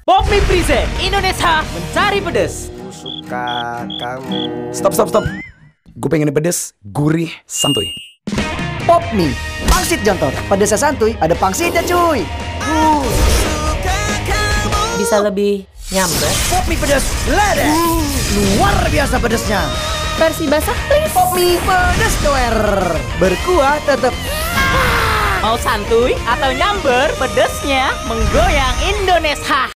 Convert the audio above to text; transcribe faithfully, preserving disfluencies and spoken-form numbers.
Popmi Present Indonesia mencari pedes. Aku suka kamu. Stop, stop, stop. Gue pengen pedes, gurih, santuy. Popmi, pangsit jontor. Pedesnya santuy, ada pangsitnya cuy. Uh. Bisa lebih nyamber. Popmi pedes, lada. Uh. Luar biasa pedesnya. Versi basah please. Popmi pedes doer. Berkuah tetap. Mau santuy atau nyamber, pedesnya menggoyang Indonesia.